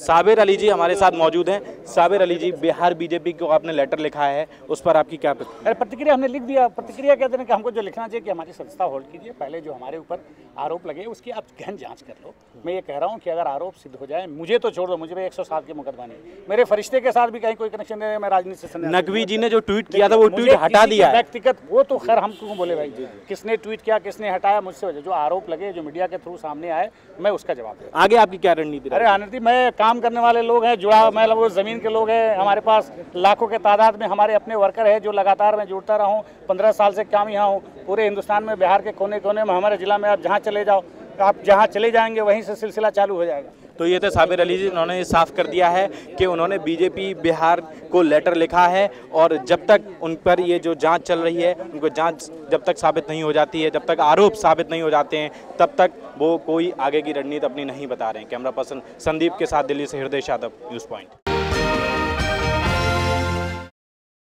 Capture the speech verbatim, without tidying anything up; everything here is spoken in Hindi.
साबिर अली जी हमारे साथ मौजूद हैं। साबिर अली जी, बिहार बीजेपी को आपने लेटर लिखा है, उस पर आपकी क्या प्रतिक्रिया? अरे प्रतिक्रिया हमने लिख दिया। प्रतिक्रिया कहते हैं कि हमको जो लिखना चाहिए कि हमारी संस्था होल्ड कीजिए, पहले जो हमारे ऊपर आरोप लगे उसकी आप गहन जांच कर लो। मैं ये कह रहा हूँ कि अगर आरोप सिद्ध हो जाए, मुझे तो छोड़ दो, मुझे एक सौ सात के मुकदमा नहीं, मेरे फरिश्ते के साथ भी कहीं कोई कनेक्शन नहीं है, मैं राजनीति से। नकवी जी ने जो ट्वीट किया था वो ट्वीट हटा दिया, व्यक्तिगत वो तो खैर हम क्यों बोले भाई, किसने ट्वीट किया, किसने हटाया, मुझसे वजह जो आरोप लगे, जो मीडिया के थ्रू सामने आए, मैं उसका जवाब दूँ। आगे आपकी क्या रणनीति? अरे रणनीति, मैं काम करने वाले लोग हैं, जुड़ा मैं वो जमीन के लोग हैं, हमारे पास लाखों के तादाद में हमारे अपने वर्कर हैं जो लगातार मैं जुड़ता रहा हूँ, पंद्रह साल से काम यहाँ हूँ। पूरे हिंदुस्तान में, बिहार के कोने कोने में, हमारे जिला में आप जहाँ चले जाओ, आप जहाँ चले जाएंगे वहीं से सिलसिला चालू हो जाएगा। तो ये थे साबिर अली जी, उन्होंने साफ कर दिया है कि उन्होंने बीजेपी बिहार को लेटर लिखा है और जब तक उन पर ये जो जांच चल रही है, उनको जांच जब तक साबित नहीं हो जाती है, जब तक आरोप साबित नहीं हो जाते हैं, तब तक वो कोई आगे की रणनीति अपनी नहीं बता रहे हैं। कैमरा पर्सन संदीप के साथ दिल्ली से हृदय यादव, न्यूज़ पॉइंट।